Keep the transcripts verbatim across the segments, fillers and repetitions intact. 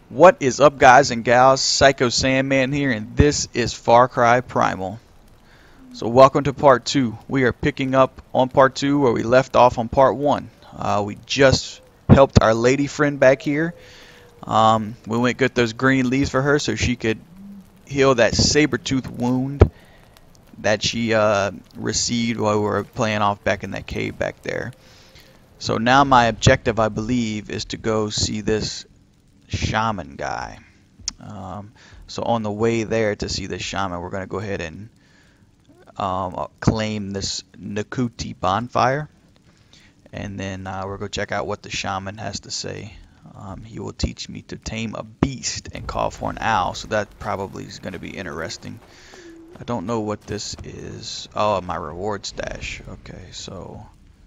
What is up, guys and gals? Psycho Sandman here, and this is Far Cry Primal. So welcome to part two. We are picking up on part two where we left off on part one. Uh, we just helped our lady friend back here. Um, we went get those green leaves for her so she could heal that saber-toothed wound that she uh, received while we were playing off back in that cave back there. So now my objective, I believe, is to go see this shaman guy. Um, so on the way there to see the shaman, we're going to go ahead and um, claim this Nakuti bonfire, and then uh, we're going to check out what the shaman has to say. Um, he will teach me to tame a beast and call for an owl, so that probably is going to be interesting. I don't know what this is. Oh, my reward stash. Okay, so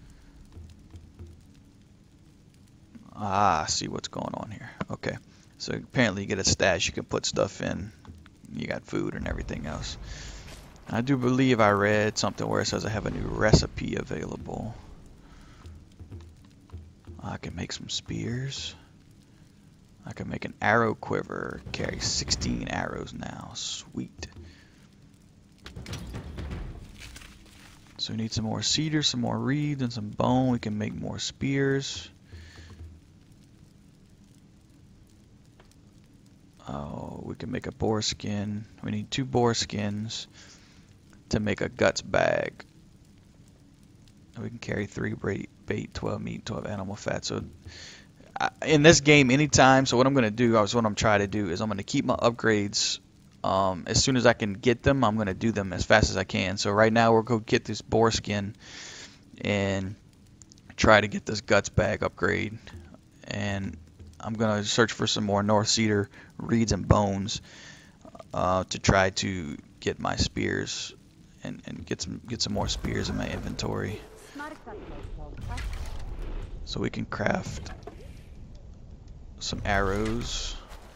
ah, I see what's going on here. Okay. So apparently you get a stash, you can put stuff in. You got food and everything else. I do believe I read something where it says I have a new recipe available. I can make some spears. I can make an arrow quiver. Carry sixteen arrows now. Sweet. So we need some more cedar, some more reeds, and some bone. We can make more spears. Oh, we can make a boar skin. We need two boar skins to make a guts bag. We can carry three bait, twelve meat, twelve animal fat. So I, in this game, anytime. So what I'm going to do, what I'm trying to do is I'm going to keep my upgrades. Um, as soon as I can get them, I'm going to do them as fast as I can. So right now we'll go get this boar skin and try to get this guts bag upgrade. And I'm going to search for some more North Cedar, reeds, and bones uh, to try to get my spears and, and get some get some more spears in my inventory. So we can craft some arrows.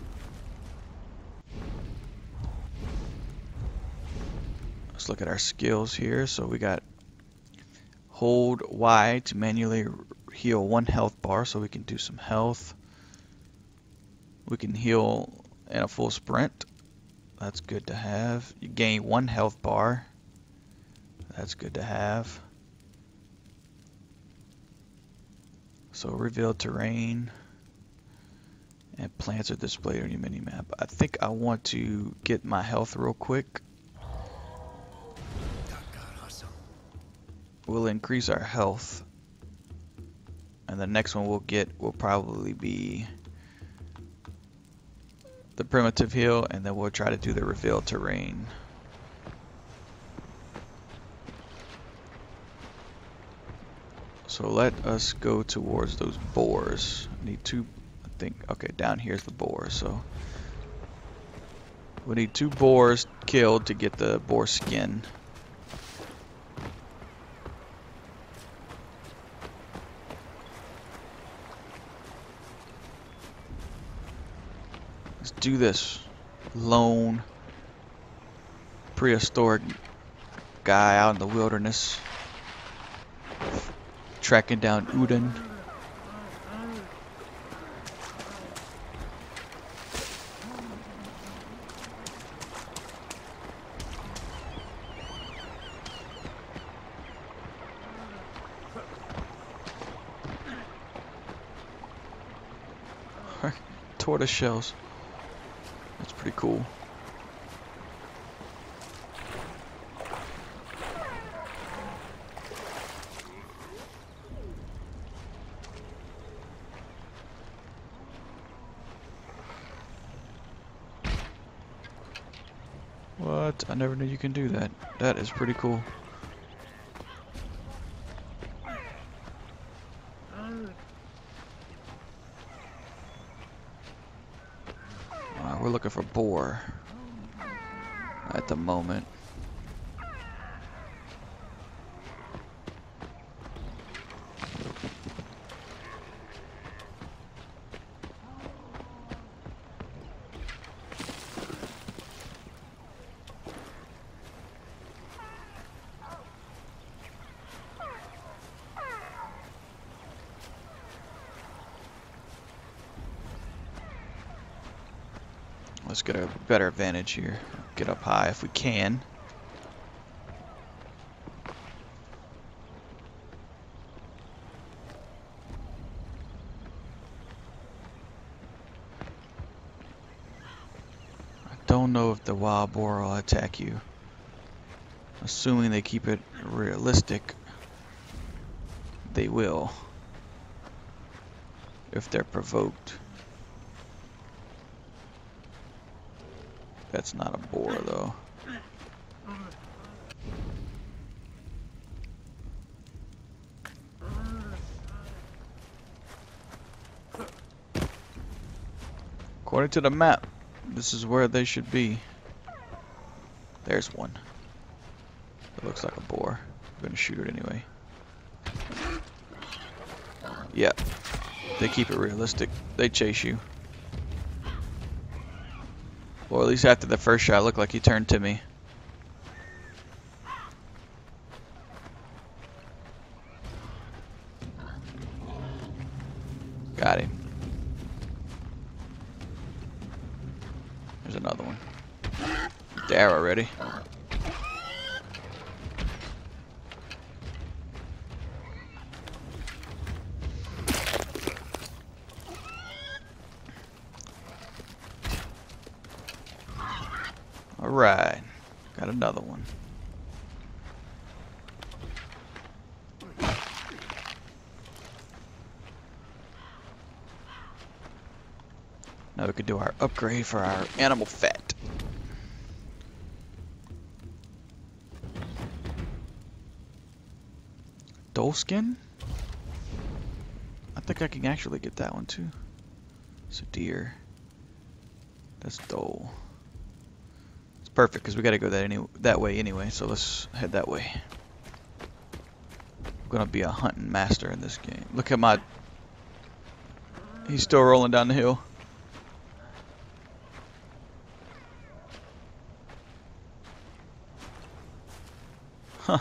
Let's look at our skills here. So we got hold Y to manually heal one health bar, so we can do some health. We can heal in a full sprint. That's good to have. You gain one health bar. That's good to have. So reveal terrain. And plants are displayed on your mini-map. I think I want to get my health real quick. We'll increase our health. And the next one we'll get will probably be the primitive heal, and then we'll try to do the reveal terrain. So let us go towards those boars. I need two, I think, okay, down here's the boar. So we need two boars killed to get the boar skin. Let's do this. Lone prehistoric guy out in the wilderness tracking down Udon. Tortoise shells. That's pretty cool. What? I never knew you can do that. That is pretty cool. Alright, we're looking for boar at the moment. Let's get a better advantage here. Get up high if we can. I don't know if the wild boar will attack you. Assuming they keep it realistic, they will. If they're provoked. That's not a boar though. According to the map, this is where they should be. There's one. It looks like a boar. I'm gonna shoot it anyway. Yeah. They keep it realistic. They chase you. Or at least after the first shot, it looked like he turned to me. Got him. There's another one. There already. Alright, got another one. Now we could do our upgrade for our animal fat. Dole skin? I think I can actually get that one too. It's a deer. That's dole. Perfect, because we got to go that any that way anyway, so let's head that way. I'm gonna be a hunting master in this game. Look at my... He's still rolling down the hill. Huh.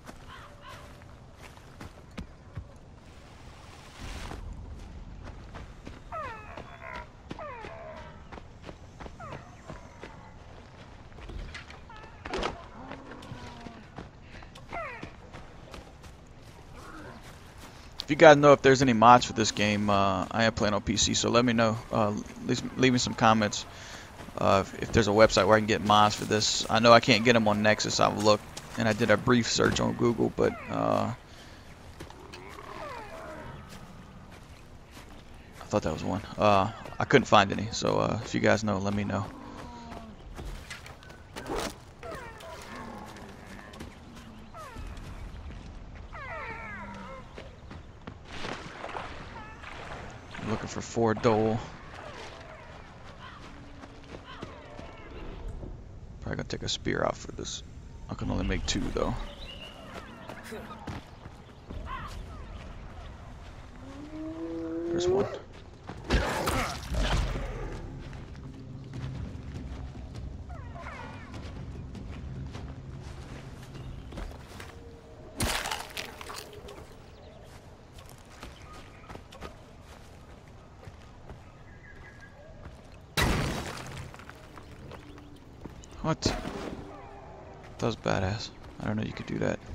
If you guys know if there's any mods for this game, uh, I am playing on P C, so let me know. Uh, leave, leave me some comments uh, if, if there's a website where I can get mods for this. I know I can't get them on Nexus. I've looked, and I did a brief search on Google, but uh, I thought that was one. Uh, I couldn't find any, so uh, if you guys know, let me know. Looking for four dole. Probably gonna take a spear out for this. I can only make two though. There's one. What? That was badass. I don't know you could do that.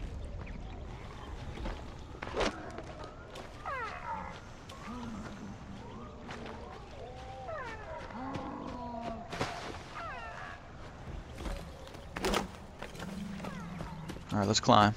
Alright, let's climb.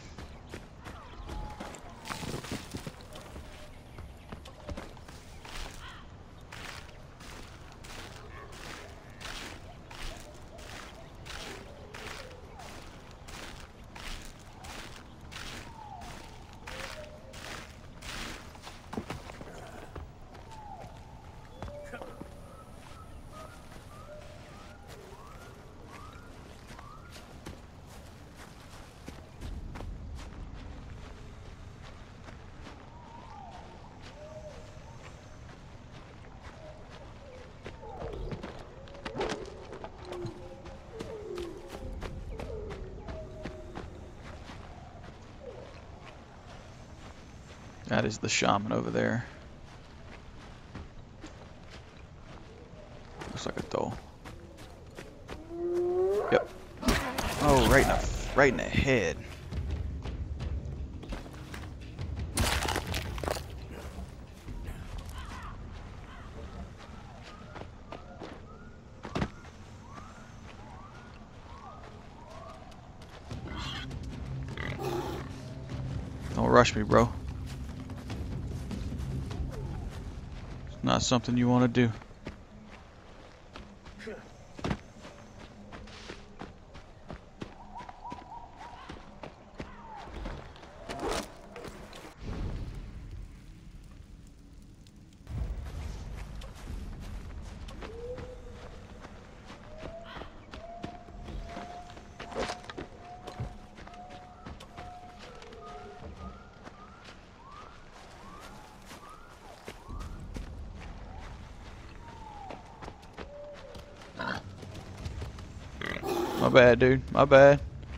That is the shaman over there. Looks like a doe. Yep. Oh, right in the, right in the head. Don't rush me, bro. It's not something you want to do. My bad, dude. My bad.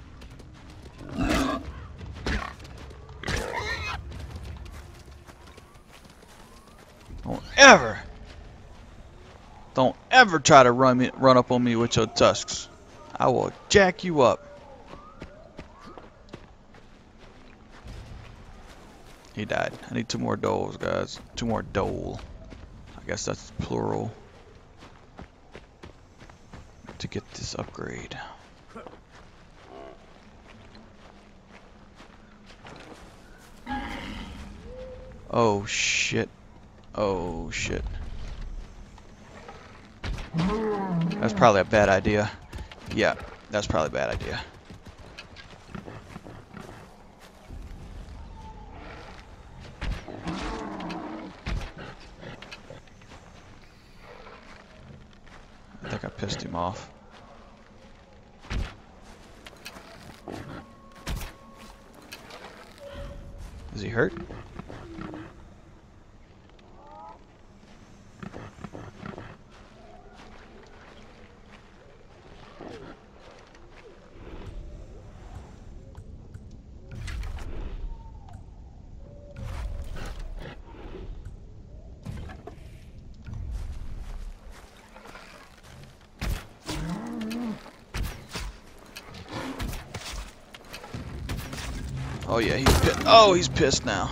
Don't ever, don't ever try to run me, run up on me with your tusks. I will jack you up. He died. I need two more doles, guys. Two more dole. I guess that's plural. To get this upgrade. Oh shit. Oh shit. That's probably a bad idea. Yeah, that's probably a bad idea. I think I pissed him off. Is he hurt? Oh yeah, he's pissed. Oh, he's pissed now.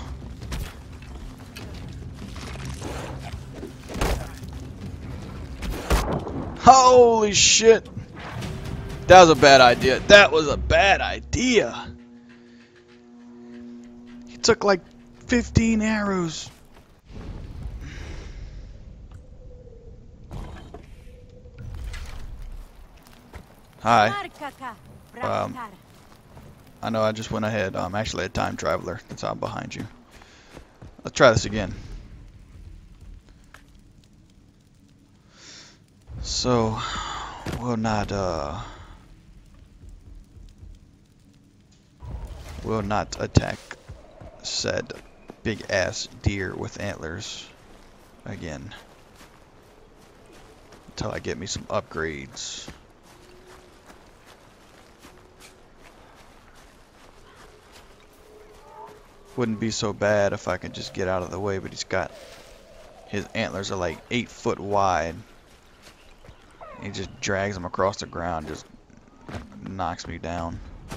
Holy shit. That was a bad idea. That was a bad idea. He took like fifteen arrows. Hi. Um, I know I just went ahead. I'm actually a time traveler. That's how I'm behind you. Let's try this again. So, we'll not, uh... will not attack said big-ass deer with antlers again. Until I get me some upgrades. Wouldn't be so bad if I could just get out of the way, but he's got... his antlers are like eight foot wide. He just drags them across the ground, just knocks me down.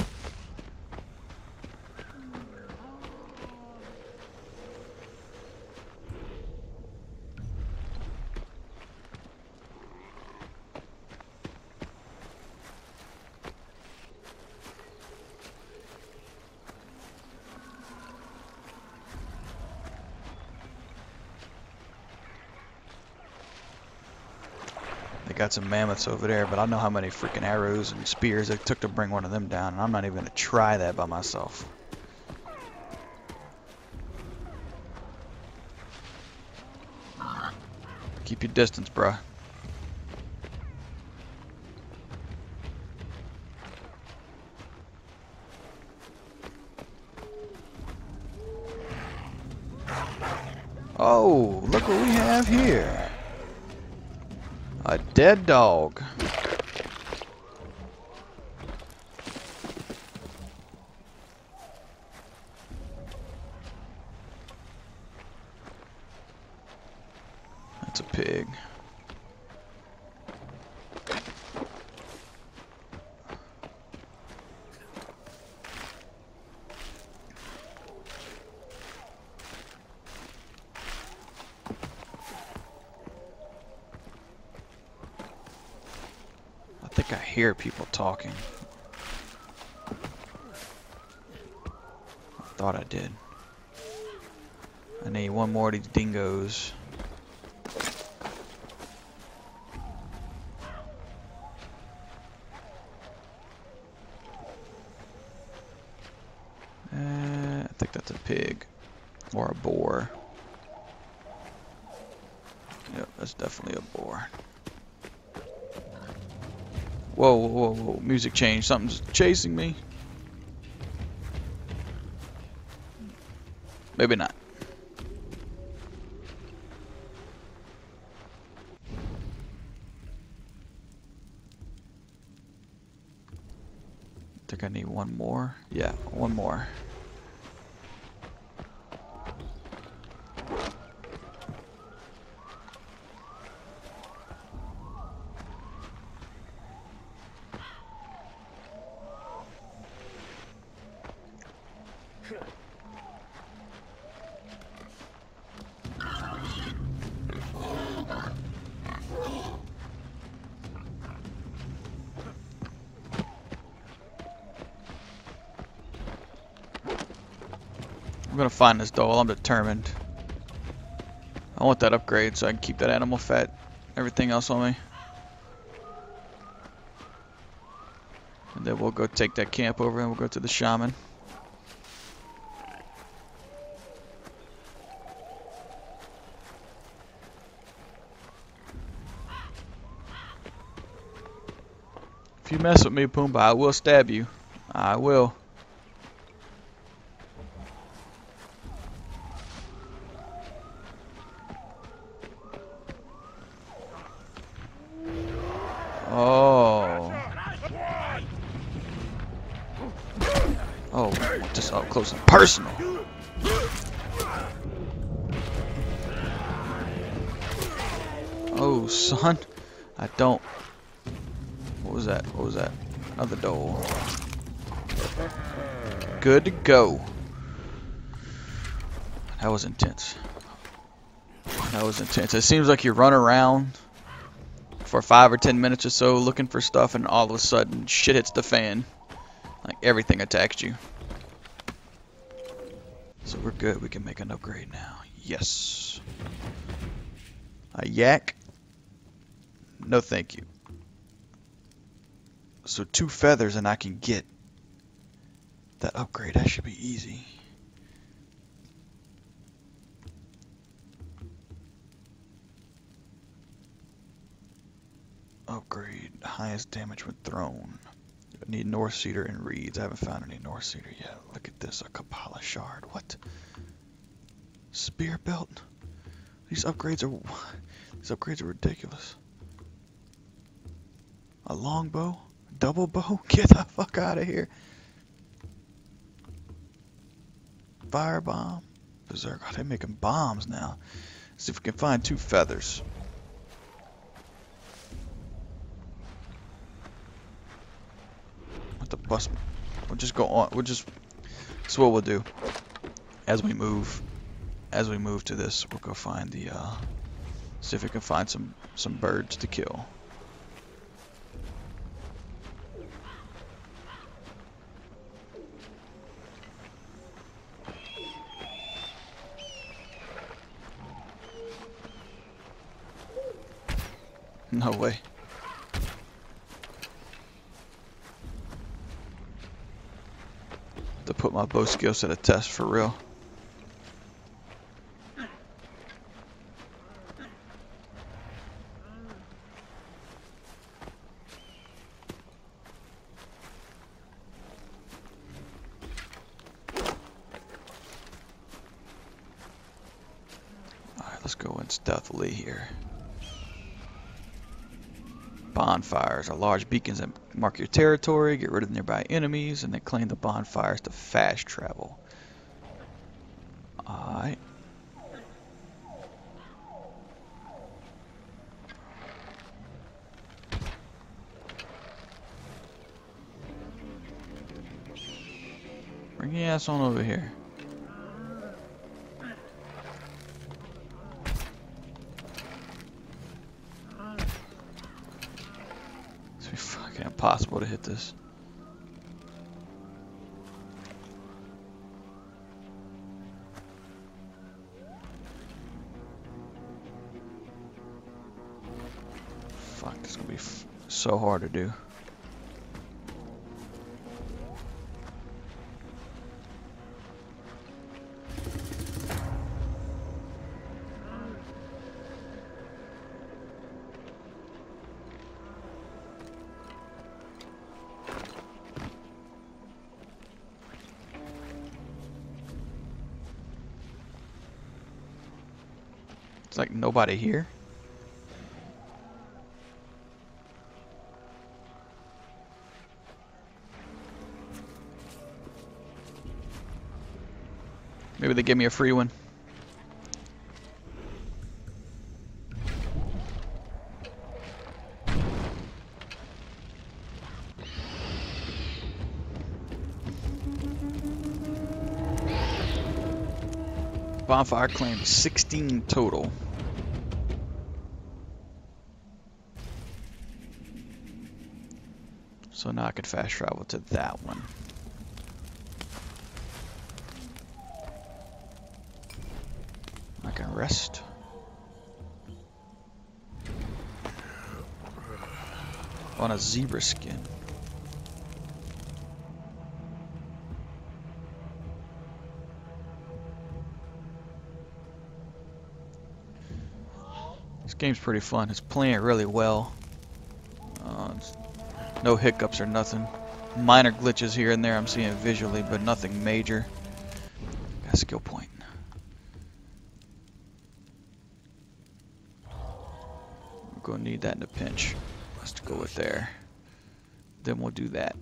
Got some mammoths over there, but I know how many freaking arrows and spears it took to bring one of them down, and I'm not even gonna try that by myself. Keep your distance, bruh. Oh, look what we have here. A dead dog. That's a pig. think I hear people talking. I thought I did. I need one more of these dingoes. Uh, I think that's a pig. Or a boar. Yep, that's definitely a boar. Whoa, whoa, whoa, whoa. Music changed. Something's chasing me. Maybe not. I think I need one more. Yeah, one more. I'm gonna find this doll. I'm determined. I want that upgrade so I can keep that animal fat. Everything else on me. And then we'll go take that camp over and we'll go to the shaman. If you mess with me, Pumbaa, I will stab you. I will. Oh. Oh, just up close and personal. Oh, son. I don't. What was that? What was that? Another doe. Good to go. That was intense. That was intense. It seems like you run around for five or ten minutes or so looking for stuff, and all of a sudden shit hits the fan. Like everything attacks you. So we're good. We can make an upgrade now. Yes. A yak? No thank you. So two feathers and I can get that upgrade. That should be easy. Upgrade. Highest damage when thrown. I need North Cedar and Reeds. I haven't found any North Cedar yet. Look at this. A Kapala shard. What? Spear belt? These upgrades are... These upgrades are ridiculous. A longbow? Double bow? Get the fuck out of here. Firebomb. Berserk. Oh, they're making bombs now. Let's see if we can find two feathers. What the bus? We'll just go on. We'll just. That's what we'll do. As we move, as we move to this, we'll go find the. Uh, see if we can find some some birds to kill. No way. To put my bow skills to the test for real. Alright, let's go in stealthily here. Bonfires are large beacons that mark your territory, get rid of nearby enemies, and then claim the bonfires to fast travel. Alright. Bring your ass on over here. impossible to hit this. Fuck, this is gonna be f so hard to do. It's like nobody here. Maybe they give me a free one. Bonfire claimed sixteen total. So now I could fast travel to that one. I can rest. On a zebra skin. This game's pretty fun. It's playing really well. Uh, it's no hiccups or nothing. Minor glitches here and there I'm seeing visually, but nothing major. Got a skill point. We're gonna need that in a pinch. Let's go with there. Then we'll do that.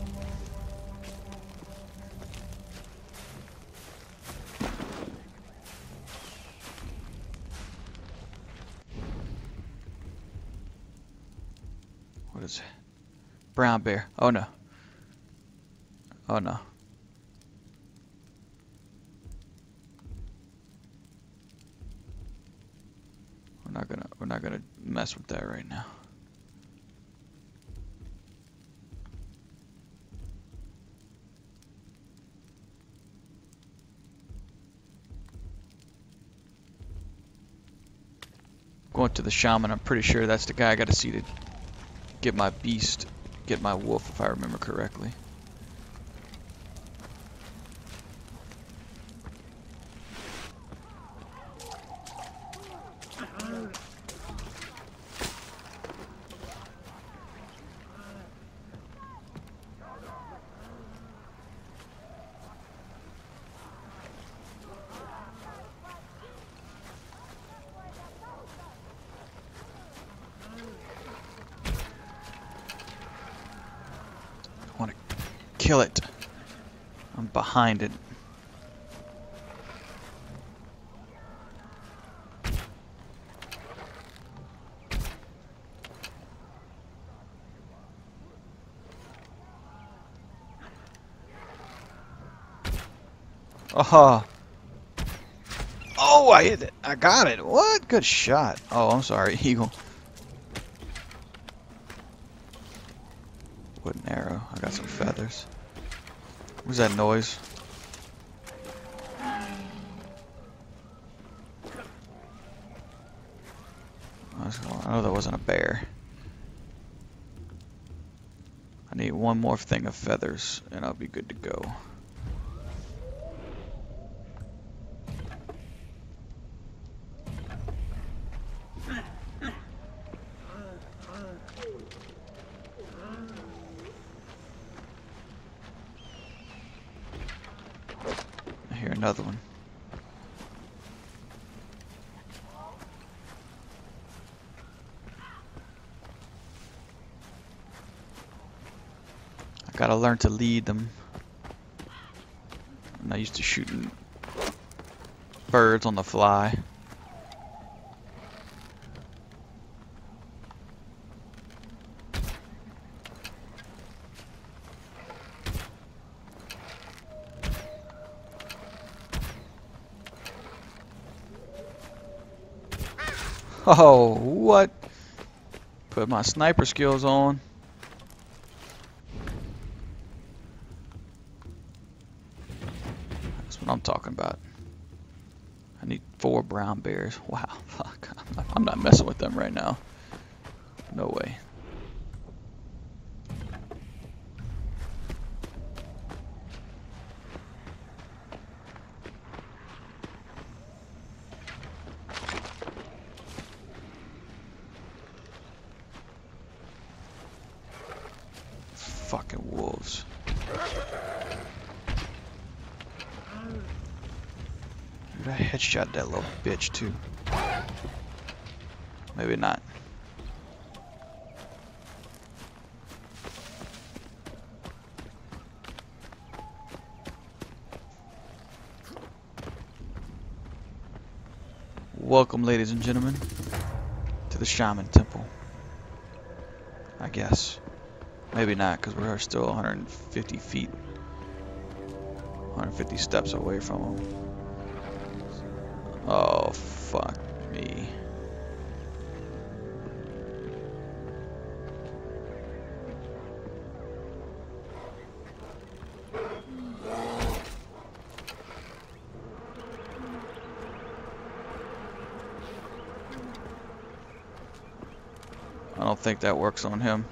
What is it? Brown bear. Oh no. Oh no. We're not gonna we're not gonna mess with that right now. Going to the shaman, I'm pretty sure that's the guy I gotta see to get my beast, get my wolf if I remember correctly. Kill it. I'm behind it. Oh, oh, I hit it. I got it. What? Good shot. Oh, I'm sorry, eagle. Wooden arrow. I got some feathers. What's that noise? I know that wasn't a bear. I need one more thing of feathers and I'll be good to go. Another one. I gotta learn to lead them. I'm not used to shooting birds on the fly. Oh, what? Put my sniper skills on. what I'm talking about. I need four brown bears. Wow, fuck. I'm not, I'm not messing with them right now. No way. Fucking wolves. Dude, I headshot that little bitch too. Maybe not. Welcome, ladies and gentlemen, to the Shaman Temple. I guess. Maybe not, because we're still one hundred fifty feet, one hundred fifty steps away from him. Oh, fuck me. I don't think that works on him.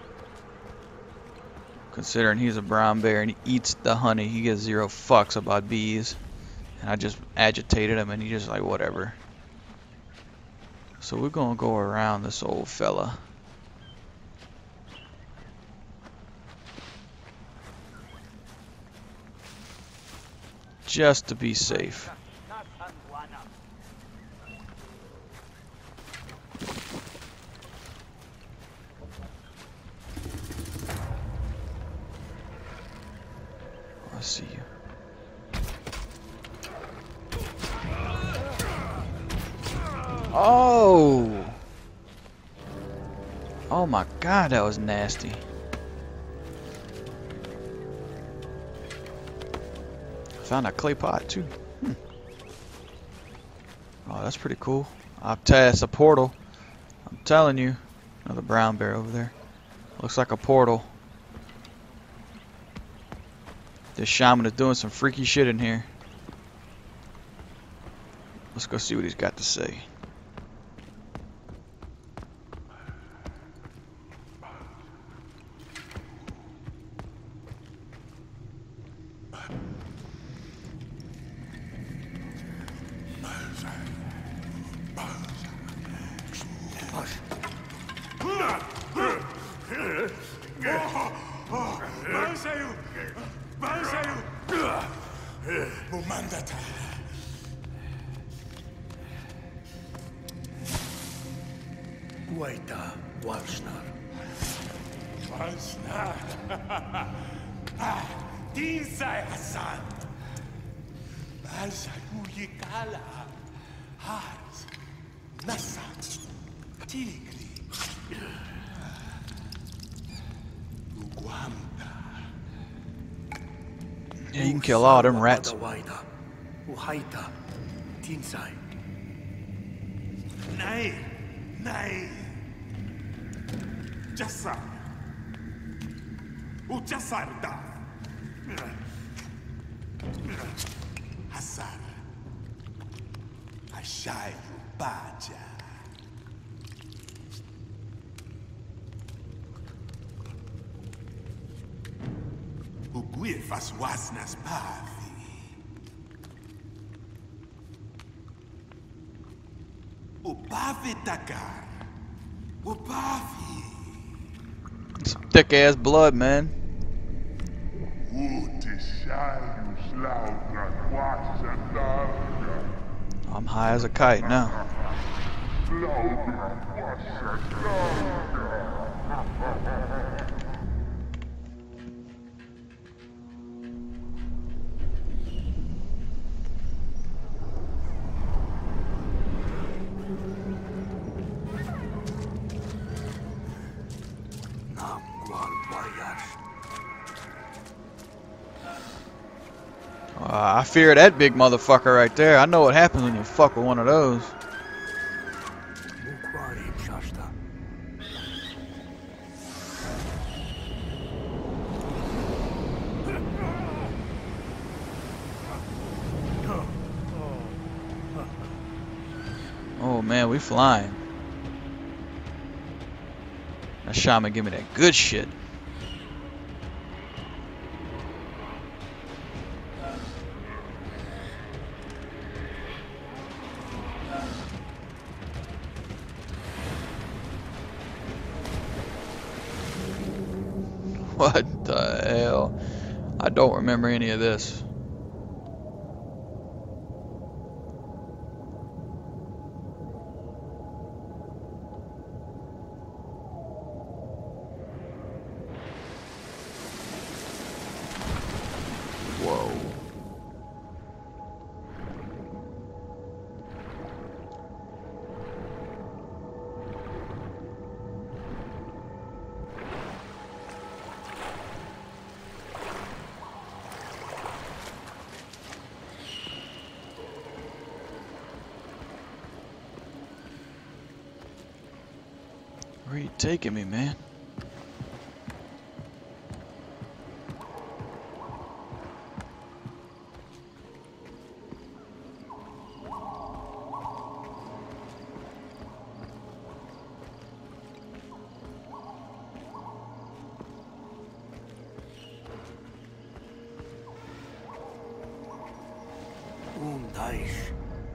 Considering he's a brown bear and he eats the honey, he gives zero fucks about bees. And I just agitated him and he just like, whatever. So we're gonna go around this old fella. Just to be safe. I see you. Oh! Oh my god, that was nasty. Found a clay pot too. Hmm. Oh, that's pretty cool. I'll tell you, it's a portal. I'm telling you. Another brown bear over there. Looks like a portal. This shaman is doing some freaky shit in here. Let's go see what he's got to say. Waita Walsnar. Walsnar. Tinsai Hassan. Balsa Uyikala. Hars. Nasa. Tigri. Uguamta. Yeah, you can kill all them rats. Uhaita. Tinsai. Nay. Nay. Jassar. O Jassar da. Hassar. Achai o Baja. O Guir faz wasnas pavi. O Pavi Takkar. O Pavi. Some thick ass blood, man. I'm high as a kite now. Uh, I fear that big motherfucker right there. I know what happens when you fuck with one of those. we flying. That shaman give me that good shit. What the hell? I don't remember any of this. Whoa. Where are you taking me, man? Un daish.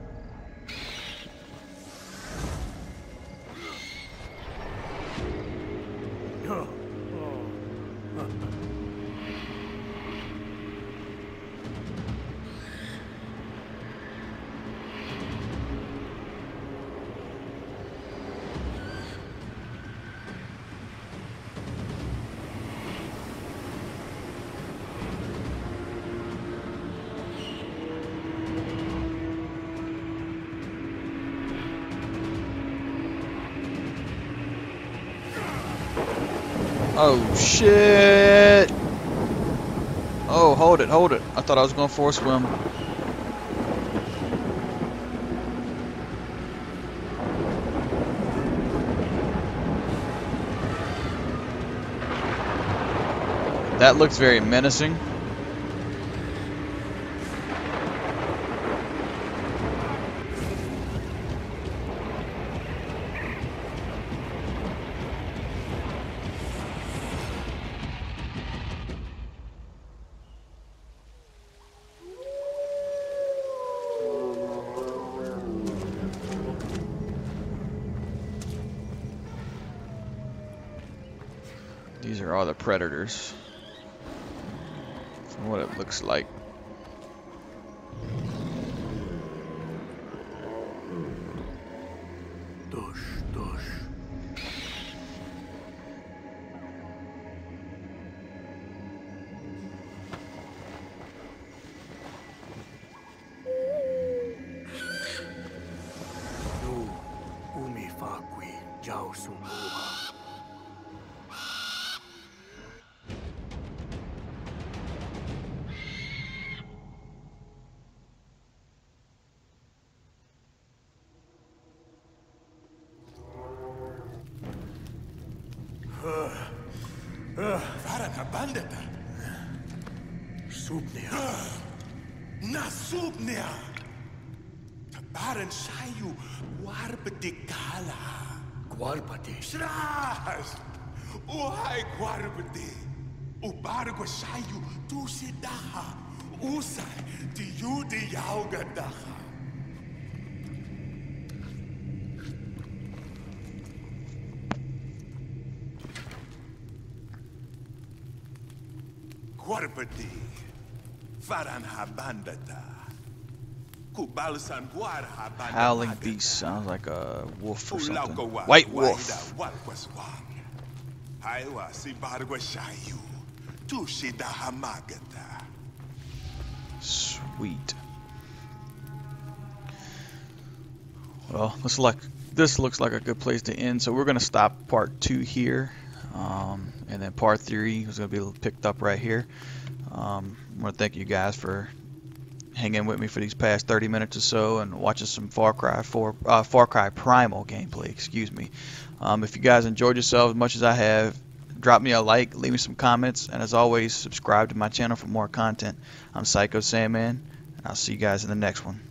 Oh shit! Oh, hold it, hold it. I thought I was gonna force swim. That looks very menacing. These are all the predators, from what it looks like. Dush, dush. Nu, umi faqui, jau sumuha. Varan habandata. Subnia. Na subnia. Tabaran sayu warbetikala. Guarpati. Shras. Uhai guarbeti. Ubargo sayu tu sidaha. Usai ti yudi yaugadaha. Guarbeti. Varan habandata. Kubalsan guar habandata. Howling beast sounds like a wolf or something. White wolf. Haiwa si bargo shayu. Tu shida hamagata. Sweet. Well, this like this looks like a good place to end. So we're gonna stop part two here, um, and then part three is gonna be picked up right here. Um, I want to thank you guys for hanging with me for these past thirty minutes or so and watching some Far Cry four, uh, Far Cry Primal gameplay. Excuse me. Um, if you guys enjoyed yourselves as much as I have, drop me a like, leave me some comments, and as always, subscribe to my channel for more content. I'm Psycho Sandman, and I'll see you guys in the next one.